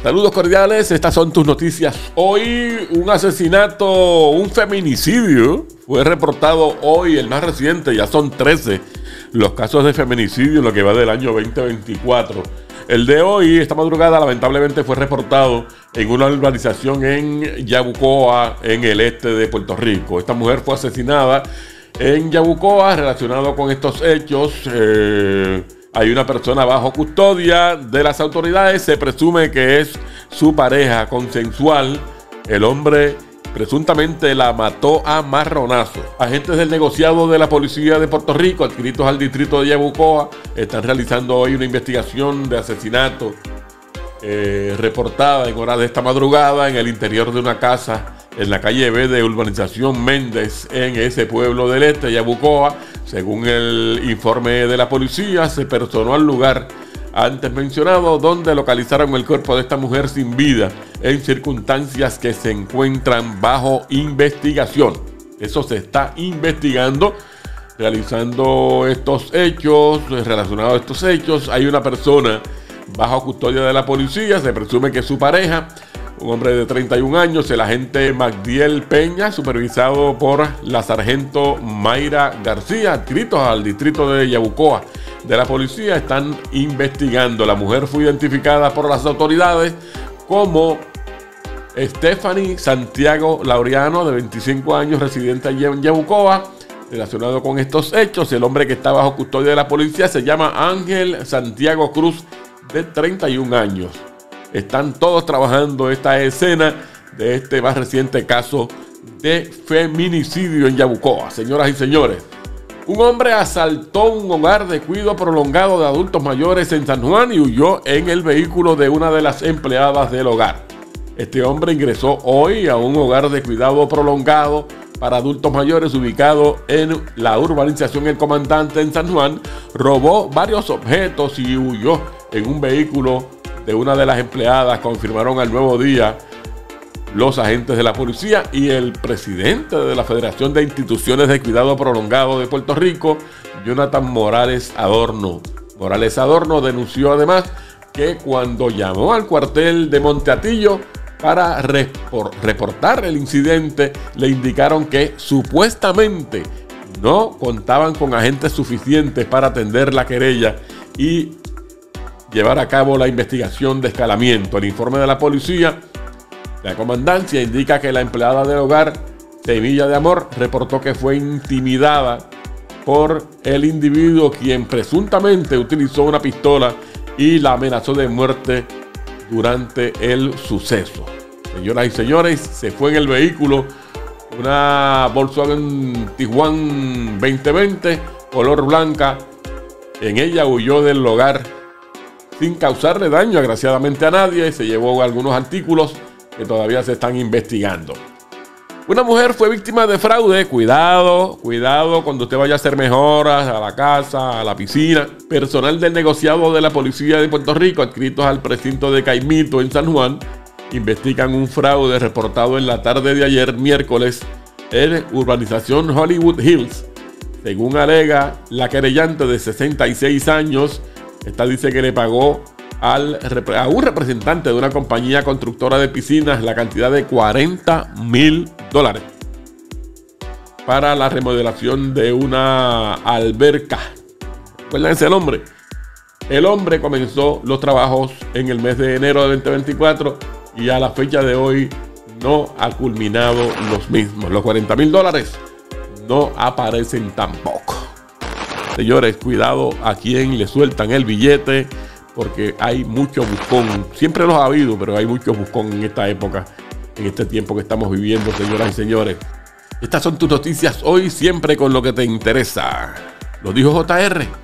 Saludos cordiales, estas son tus noticias. Hoy un asesinato, un feminicidio fue reportado hoy, el más reciente. Ya son 13 los casos de feminicidio en lo que va del año 2024. El de hoy, esta madrugada, lamentablemente fue reportado en una urbanización en Yabucoa, en el este de Puerto Rico. Esta mujer fue asesinada en Yabucoa. Relacionado con estos hechos, hay una persona bajo custodia de las autoridades. Se presume que es su pareja consensual. El hombre presuntamente la mató a marronazos. Agentes del negociado de la policía de Puerto Rico, adscritos al distrito de Yabucoa, están realizando hoy una investigación de asesinato reportada en horas de esta madrugada en el interior de una casa en la calle B de Urbanización Méndez, en ese pueblo del este, Yabucoa. Según el informe de la policía, se personó al lugar antes mencionado, donde localizaron el cuerpo de esta mujer sin vida en circunstancias que se encuentran bajo investigación. Eso se está investigando. Realizando estos hechos, relacionados a estos hechos, hay una persona bajo custodia de la policía. Se presume que es su pareja, un hombre de 31 años, el agente Magdiel Peña, supervisado por la sargento Mayra García, adscritos al distrito de Yabucoa de la policía. Están investigando. La mujer fue identificada por las autoridades como Stephanie Santiago Laureano, de 25 años, residente allí en Yabucoa. Relacionado con estos hechos, el hombre que está bajo custodia de la policía se llama Ángel Santiago Cruz, de 31 años. Están todos trabajando esta escena de este más reciente caso de feminicidio en Yabucoa. Señoras y señores, un hombre asaltó un hogar de cuidado prolongado de adultos mayores en San Juan y huyó en el vehículo de una de las empleadas del hogar. Este hombre ingresó hoy a un hogar de cuidado prolongado para adultos mayores ubicado en la urbanización El Comandante en San Juan, robó varios objetos y huyó en un vehículo de una de las empleadas, confirmaron al Nuevo Día los agentes de la policía y el presidente de la Federación de Instituciones de Cuidado Prolongado de Puerto Rico, Jonathan Morales Adorno. Morales Adorno denunció además que cuando llamó al cuartel de Monteatillo para reportar el incidente, le indicaron que supuestamente no contaban con agentes suficientes para atender la querella y llevar a cabo la investigación de escalamiento. El informe de la policía, la comandancia, indica que la empleada del hogar, Semilla de Amor, reportó que fue intimidada por el individuo, quien presuntamente utilizó una pistola y la amenazó de muerte durante el suceso. Señoras y señores, se fue en el vehículo una Volkswagen Tiguan 2020 color blanca. En ella huyó del hogar sin causarle daño, agraciadamente, a nadie. Se llevó algunos artículos que todavía se están investigando. Una mujer fue víctima de fraude. Cuidado cuando usted vaya a hacer mejoras a la casa, a la piscina. Personal del negociado de la policía de Puerto Rico, adscritos al precinto de Caimito en San Juan, investigan un fraude reportado en la tarde de ayer, miércoles, en urbanización Hollywood Hills. Según alega la querellante, de 66 años, esta dice que le pagó a un representante de una compañía constructora de piscinas la cantidad de $40,000 para la remodelación de una alberca. Acuérdense el hombre. El hombre comenzó los trabajos en el mes de enero de 2024 y a la fecha de hoy no ha culminado los mismos. Los $40,000 no aparecen tampoco. Señores, cuidado a quien le sueltan el billete, porque hay mucho buscón. Siempre los ha habido, pero hay mucho buscón en esta época, en este tiempo que estamos viviendo, señoras y señores. Estas son tus noticias hoy, siempre con lo que te interesa. Lo dijo JR.